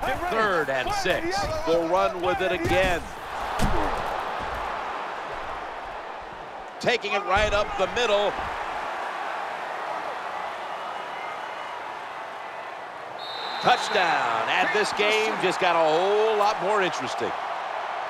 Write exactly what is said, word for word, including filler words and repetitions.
Third and six. They'll run with it again. Taking it right up the middle. Touchdown. And this game just got a whole lot more interesting.